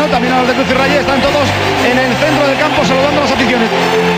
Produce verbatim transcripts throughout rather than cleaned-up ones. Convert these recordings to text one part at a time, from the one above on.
también a los de Cruz y Raya, están todos en el centro del campo saludando a las aficiones.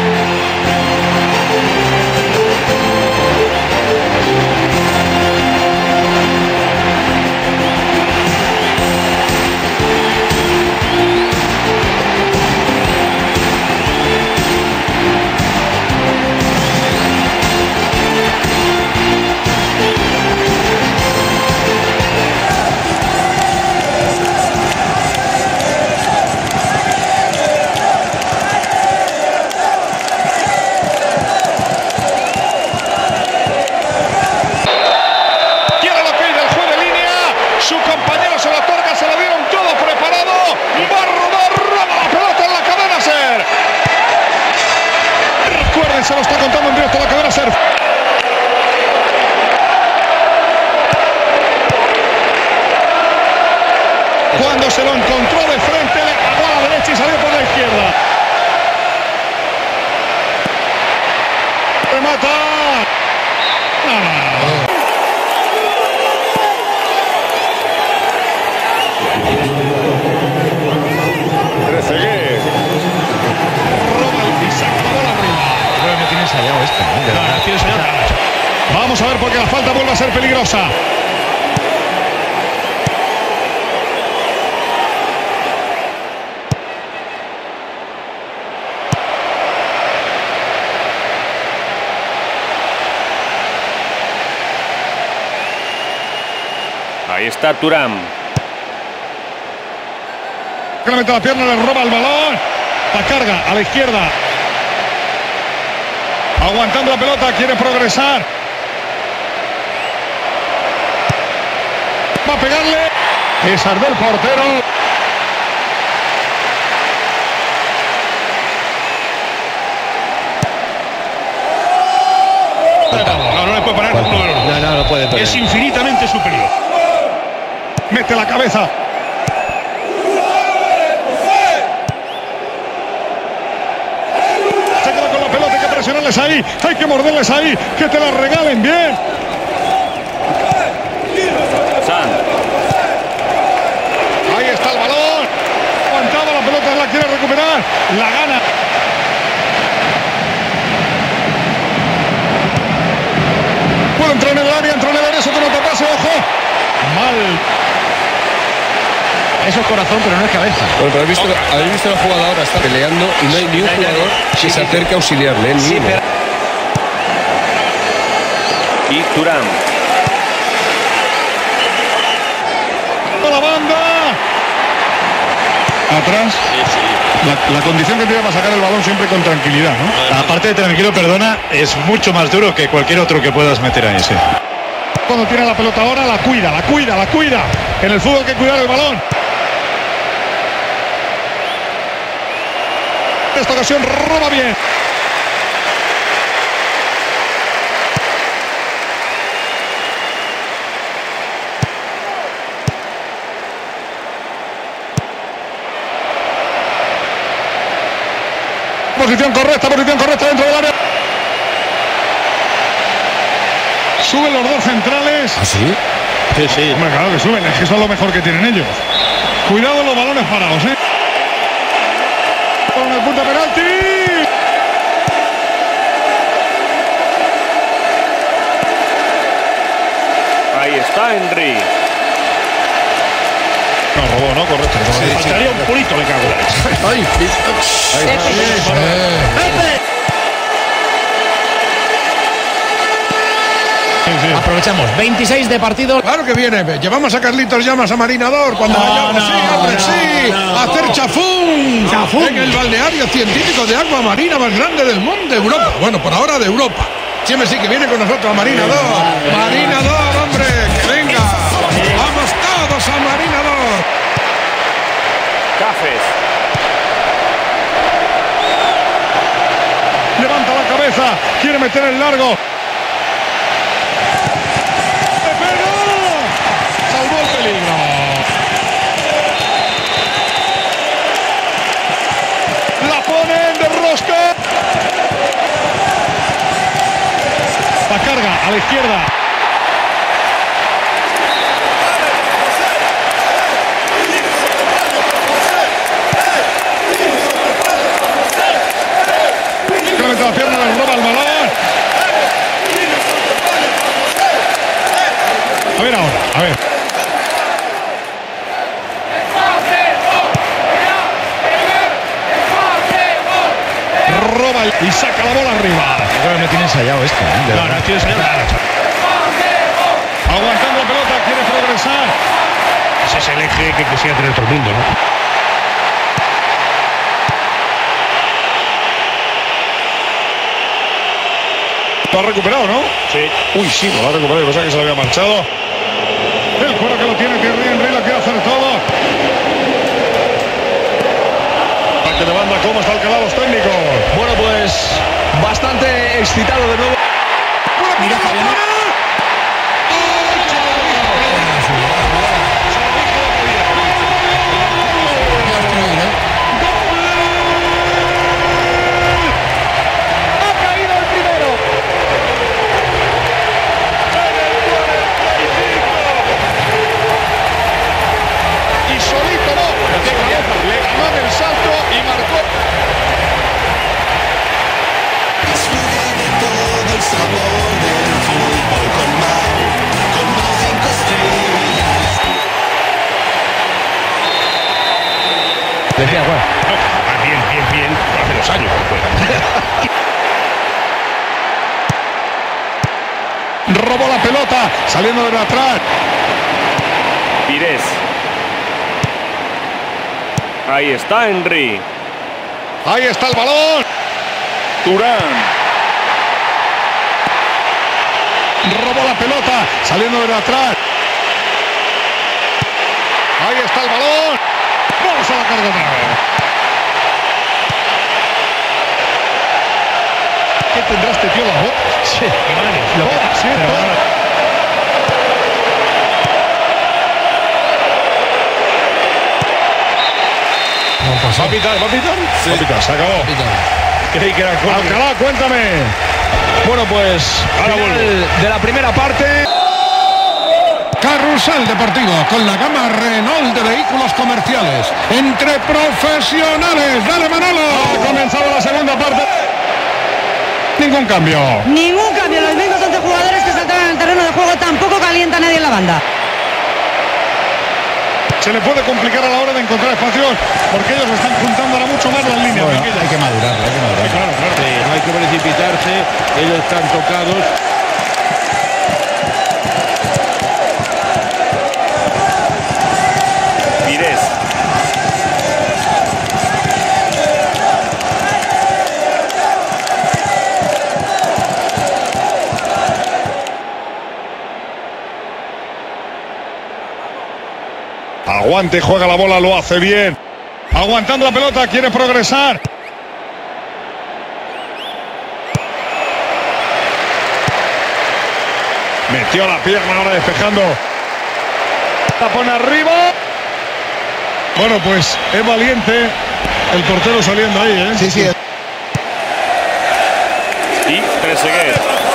Se lo está contando en directo la cadena SER. Cuando se lo encontró de frente, le pagó a la derecha y salió por la izquierda. Remata. Ah. Trezeguet. Roba y saca la bola arriba. No tiene ensayado esto, ¿no? De no, no tiene ensayado. Vamos a ver porque la falta vuelve a ser peligrosa. Ahí está Thuram. Que le mete la pierna, le roba el balón. La carga a la izquierda. Aguantando la pelota, quiere progresar. Va a pegarle. Es del portero. No, no le puede parar uno de los dos. No, no, no puede parar. Es infinitamente superior. Mete la cabeza. Presionarles ahí, hay que morderles ahí, que te la regalen bien. San. Ahí está el balón. Aguantaba la pelota, la quiere recuperar, la gana. Puede entrar en el área, entra en el área, eso que no te pase, ojo. Mal. Eso es corazón, pero no es cabeza. Bueno, pero habéis visto, habéis visto la jugada ahora, está peleando y no hay ni un jugador que se acerque a auxiliarle. Ni Sí, uno. pero... Y Thuram. A la banda. Atrás. Sí, sí. La, la condición que tiene para sacar el balón siempre con tranquilidad, ¿no? Aparte de tranquilo, perdona, es mucho más duro que cualquier otro que puedas meter ahí, sí. Cuando tiene la pelota ahora, la cuida, la cuida, la cuida. En el fútbol hay que cuidar el balón. En esta ocasión roba bien. Posición correcta, posición correcta dentro del área. Suben los dos centrales. ¿Ah, sí? Sí, sí. Hombre, claro que suben, es que eso es lo mejor que tienen ellos. Cuidado los balones parados, ¿eh? Con el punto de penalti. Ahí está Henry. No, robó, ¿no? Correcto. Sí, sí. Faltaría un purito, me cago en la leche. Ay, Sí, sí. Aprovechamos, veintiséis de partido. Claro que viene, llevamos a Carlitos Llamas a Marinador cuando No, vayamos, no, sí, hombre, no, sí, no. a hacer chafún, Chafún. en el balneario científico de agua marina más grande del mundo, de Europa, bueno, por ahora de Europa. Siempre sí que viene con nosotros a Marinador, Marinador, hombre, que venga, vamos todos a Marinador. Cafés. Levanta la cabeza, quiere meter el largo. Salvó el peligro. La ponen de rosca. La carga a la izquierda. la pierna, le roba el balón. A ver ahora, a ver. Roba y saca la bola arriba. Creo que no tiene ensayado esto, ¿eh? No, no tiene ensayado. Aguantando la pelota, quiere progresar. Ese es el eje que quisiera tener todo el mundo, ¿no? Lo ha recuperado, ¿no? Sí. Uy, sí, lo ha recuperado. Cosa que se le había marchado. El juego que lo tiene Thierry Henry, lo quiere hacer todo. Parte de banda, ¿cómo está Alcalá los técnicos? Bueno, pues bastante excitado de nuevo. Mira, Fabián. Decía, bueno. No, bien, bien, bien. Hace dos años que juega. Robó la pelota, saliendo de atrás. Pires. Ahí está Henry. Ahí está el balón. Turán. Robó la pelota, saliendo de atrás. Ahí está el balón. Vamos a la carga otra vez. ¿Qué tendrá este tío la voz? Sí, vale. Lo que Sí, pero todo. ¿Va a pitar? ¿Va a pitar? Sí. Va a pitar, se acabó. Creí que era corto. Alcalá, cuéntame. Bueno, pues Ahora final vuelvo. de la primera parte. Carrusel Deportivo con la gama Renault de vehículos comerciales. Entre profesionales. Dale, Manolo. Ha comenzado la segunda parte. Ningún cambio. Ningún cambio, los mismos once jugadores que saltaron en el terreno de juego, tampoco calienta nadie en la banda. Se le puede complicar a la hora de encontrar espacios porque ellos están juntando ahora mucho más las líneas. Bueno, pequeñas. hay que madurar, hay que madurar. Claro, claro. Sí, no hay que precipitarse. Ellos están tocados. Pires. Aguante, juega la bola, lo hace bien. Aguantando la pelota, quiere progresar. Metió la pierna ahora despejando. La pone arriba. Bueno, pues es valiente el portero saliendo ahí, ¿eh? Sí, sí. Y Trezeguet.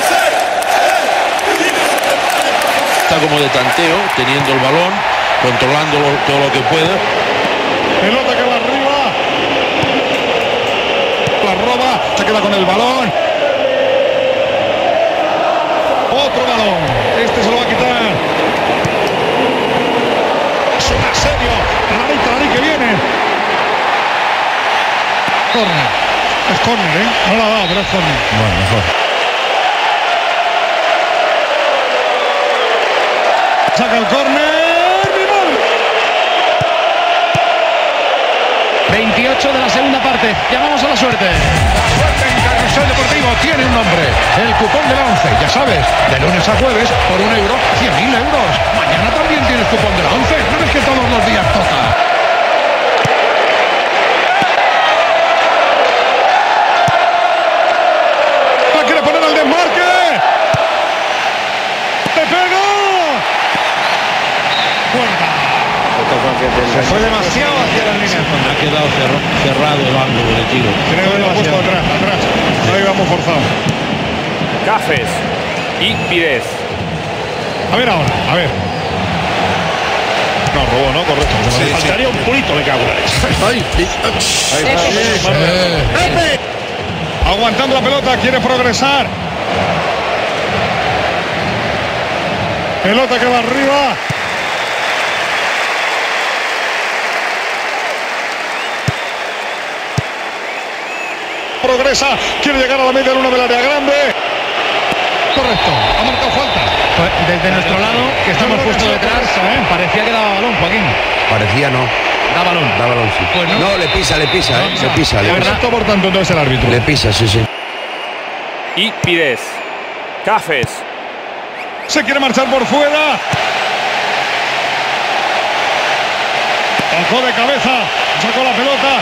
Está como de tanteo, teniendo el balón, controlando todo lo que pueda. Pelota que va arriba. La roba, se queda con el balón. Otro balón. Este se lo va a quitar. Es un asedio. Trarí, trarí que viene. Corner. Es corner, ¿eh? No la ha dado, pero es corner. Bueno, mejor. Saca el córner. ¡Mi gol! veintiocho de la segunda parte. Llamamos a la suerte. La suerte en Carrusel Deportivo tiene un nombre. El cupón de la once, ya sabes, de lunes a jueves por un euro, cien mil euros. Mañana también tienes cupón de la once. ¿No ves que todos los días toca? La quiere poner al desmarque. ¡Te pega! Puerta. Se fue demasiado hacia la línea. Ha quedado cerro- cerrado el ángulo de tiro. Tiene que haberlo puesto atrás, atrás. Ahí vamos forzado. Cafes. Y Pires. A ver ahora, a ver. No, robó, ¿no? Correcto. Sí, Faltaría un purito, me cago en la leche. Ay, Ahí está. eh, A Aguantando la pelota, quiere progresar. Pelota que va arriba. Progresa, quiere llegar a la media luna del área grande. Correcto, ha marcado falta. Desde nuestro lado, que estamos justo detrás, ¿eh? Parecía que daba balón, Joaquín. Parecía no. Da balón. Da balón, sí. Pues no. No, le pisa, le pisa, ¿eh? Le pisa, le pisa. Correcto, por tanto, entonces el árbitro. Le pisa, sí, sí. Y Pires. Cafes. Se quiere marchar por fuera. Bajó de cabeza, sacó la pelota.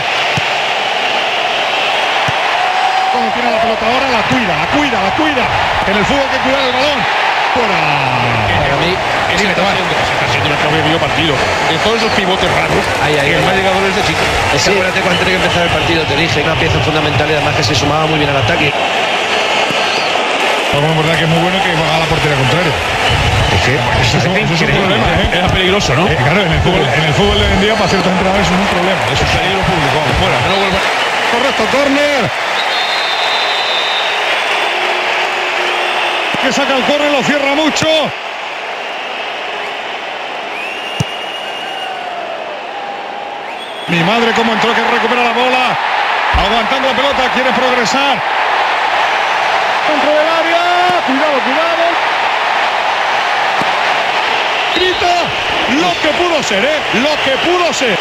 Cuando tiene la pelota ahora, la cuida, la cuida, la cuida. En el fútbol hay que cuidar el balón. Fuera. Para mí, es Dime, Tomás. está siendo el mejor medio partido. De todos esos pivotes raros, Ahí, ahí, el ahí. más llegador es de Chico. Es que acuérdate cuando tenía que empezar el partido, te dije, una pieza fundamental y además que se sumaba muy bien al ataque. Bueno, es verdad que es muy bueno que va a la portería contraria. Es que eso es un, eso es un problema, ¿eh? Era peligroso, ¿no? Eh, claro, en el fútbol, en el fútbol de hoy en día para ciertos entrenadores es un problema. Es un peligro público. Fuera, no vuelva. Correcto, córner. Que saca el córner, lo cierra mucho. Mi madre cómo entró, que recupera la bola. Aguantando la pelota, quiere progresar. Dentro del área. Cuidado, cuidado. Grita lo que pudo ser, ¿eh? Lo que pudo ser.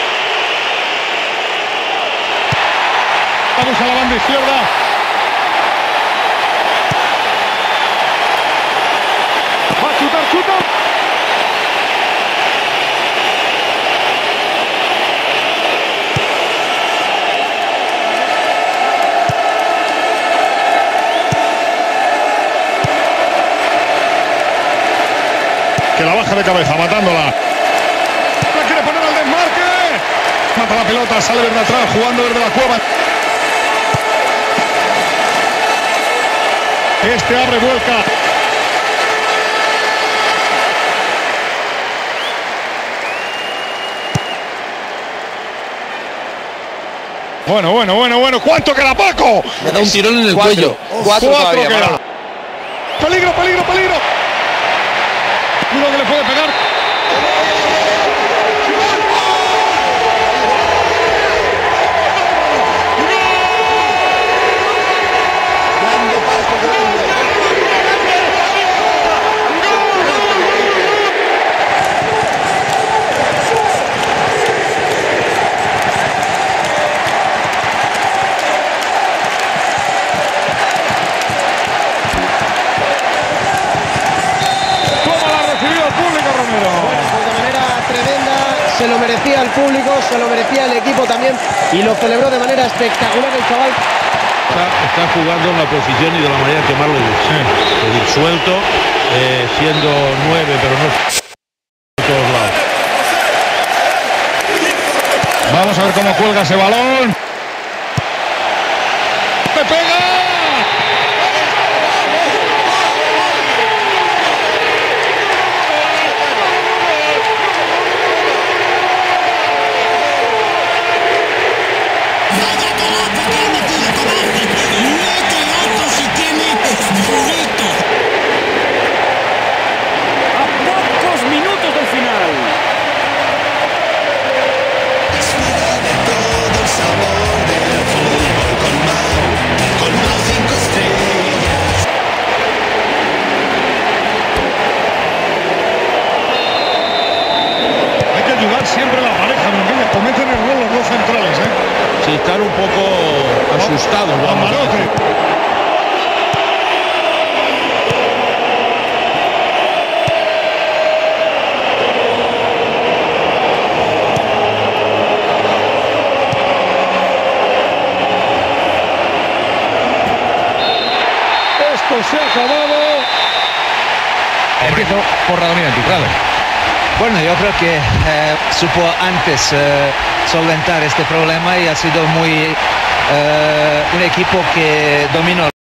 Vamos a la banda izquierda. Va a chutar, chuta. Que la baja de cabeza, matándola. La quiere poner al desmarque. Mata la pelota, sale desde atrás, jugando desde la cueva. Este abre, vuelca. Bueno, bueno, bueno, bueno. ¿Cuánto queda, Paco? Me da un tirón en el Cuatro. cuello. Cuatro todavía, queda. Manolo. Peligro, peligro, peligro. Uno que le puede pegar. Se lo merecía el público, se lo merecía el equipo también y lo celebró de manera espectacular el chaval. Está, está jugando en la posición y de la manera que más le gusta. Sí. Es decir, suelto, eh, siendo nueve, pero no en todos lados. Vamos a ver cómo cuelga ese balón. ¡Te pega! Siempre la pareja, ¿me entiendes? Cometen error los dos centrales, ¿eh? Sí, están un poco asustados. A Vamos. Manote. Esto se ha acabado. Empiezo por Radomir Antiprado. Bueno, yo creo que eh, supo antes eh, solventar este problema y ha sido muy eh, un equipo que dominó